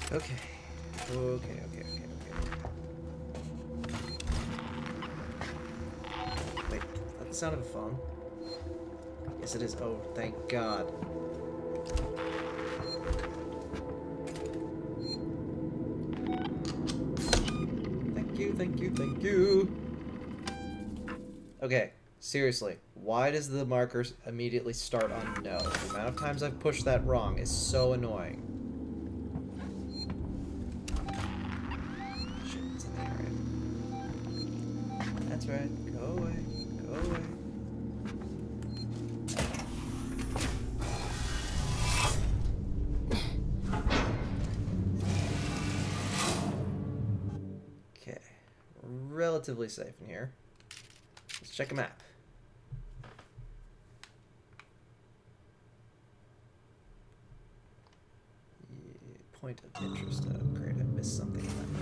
Okay. Okay. Wait, that's the sound of a phone? Yes, it is. Oh, thank God. Thank you. Okay, seriously. Why does the marker immediately start on no? The amount of times I've pushed that wrong is so annoying. Shit, it's in the area. That's right. Go away. Go away. Okay. Relatively safe in here. Let's check a map. Point of interest. Oh, great. I missed something in that room.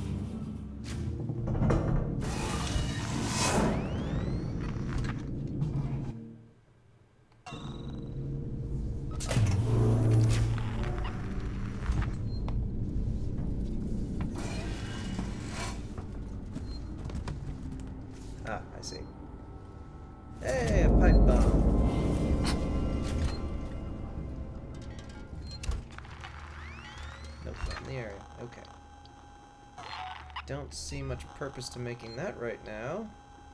Ah, I see. Hey, a pipe bomb. Nope, not in the area. Okay. Don't see much purpose to making that right now.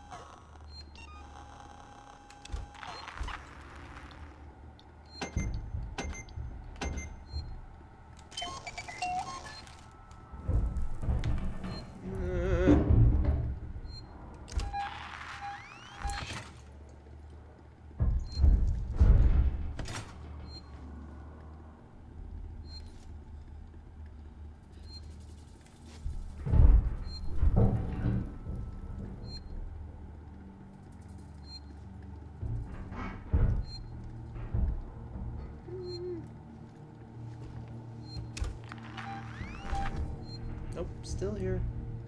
Nope, still here.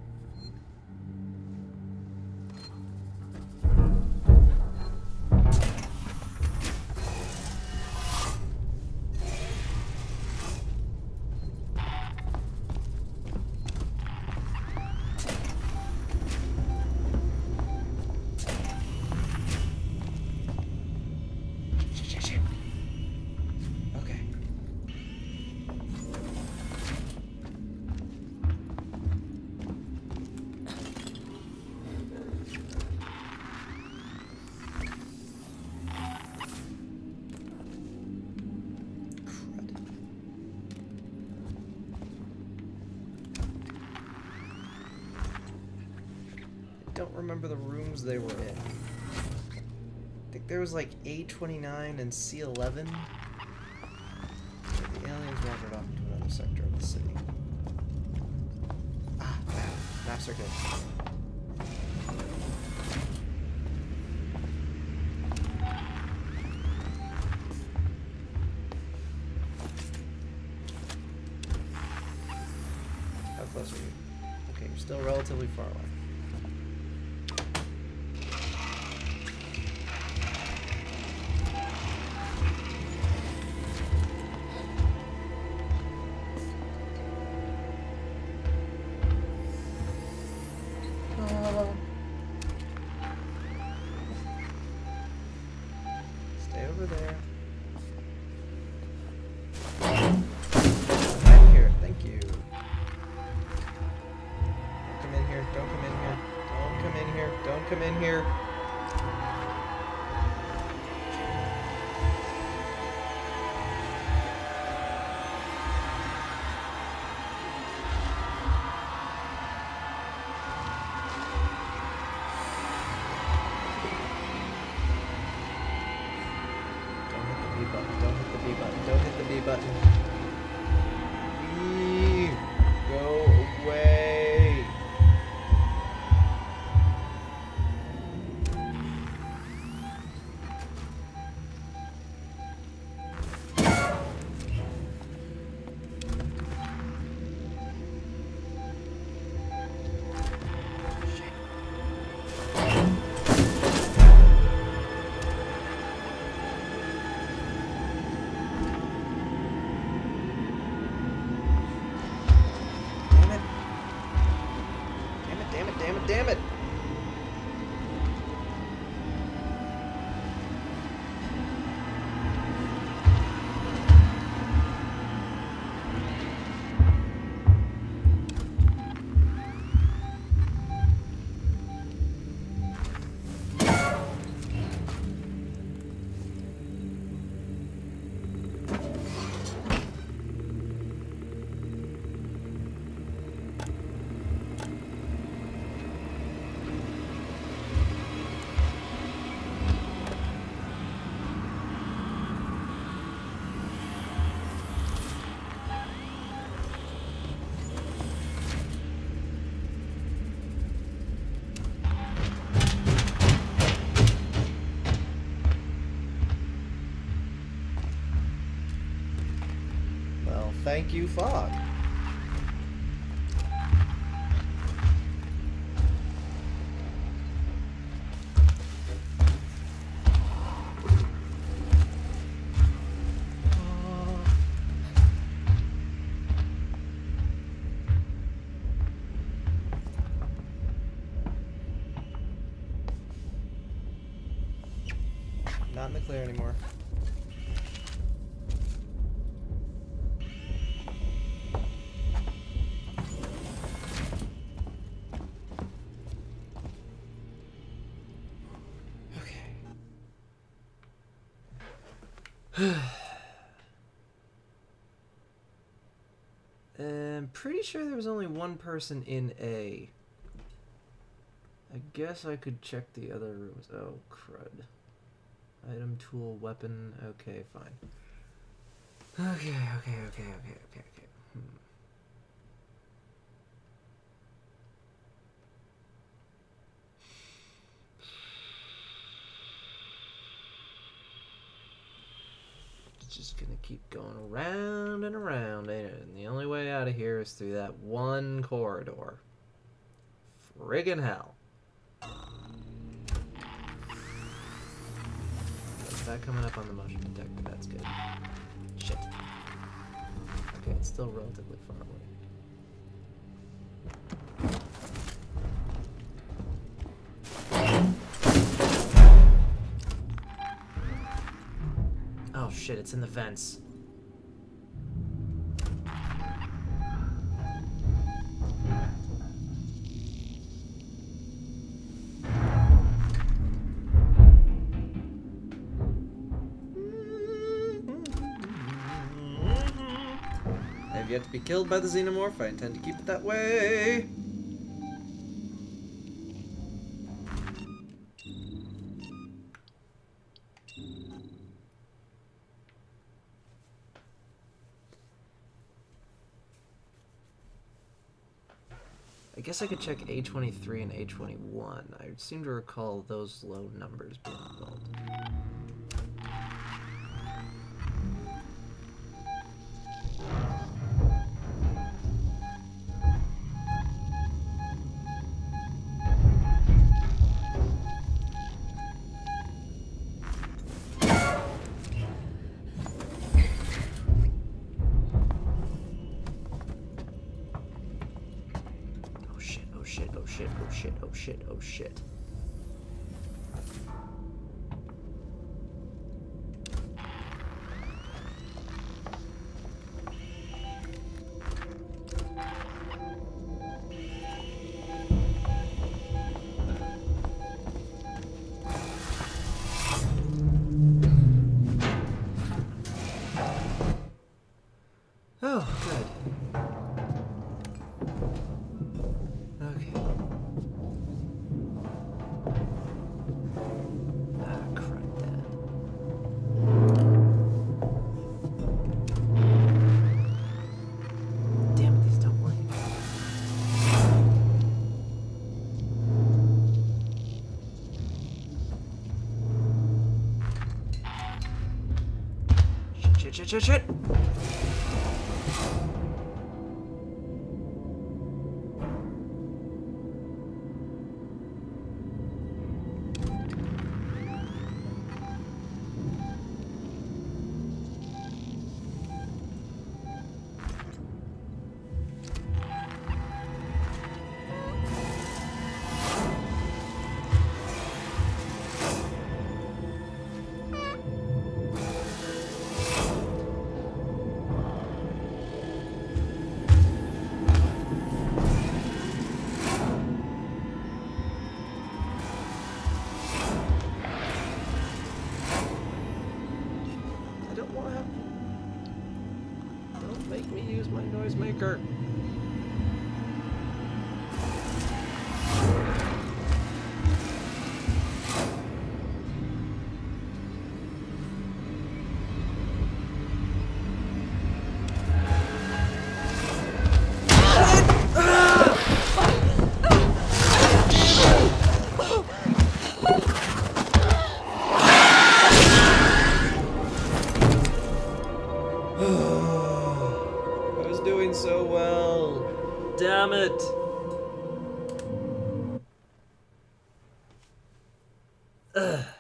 Okay. Don't remember the rooms they were in. I think there was like A29 and C11. The aliens wandered off into another sector of the city. Ah, map. Maps are good. How close are you? Okay, you're still relatively far away. Stay over there. I'm here, thank you. Don't come in here, don't come in here. Don't come in here, don't come in here. Don't hit the B button. Don't hit the B button. Leave. Go away. damn it! Thank you, fog. Not in the clear anymore. I'm pretty sure there was only one person in A. I guess I could check the other rooms. Oh, crud. Item, tool, weapon. Okay, fine. Okay. Just gonna keep going around and around, ain't it? And the only way out of here is through that one corridor. Friggin' hell. Is that coming up on the motion detector? That's good. Shit. Okay, it's still relatively far away. Oh shit, it's in the vents. I have yet to be killed by the xenomorph. I intend to keep it that way. I guess I could check A23 and A21. I seem to recall those low numbers being involved. Oh shit. Oh, good. Okay. Ah, crap, Dad. Damn it, these don't work. Shit. laugh. Don't make me use my noisemaker. I was doing so well. Damn it. Ugh.